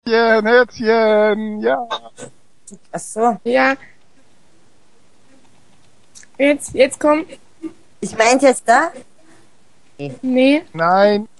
Herzchen, ja. Ach so. Ja. Jetzt komm. Ich meinte jetzt da? Nee. Nein.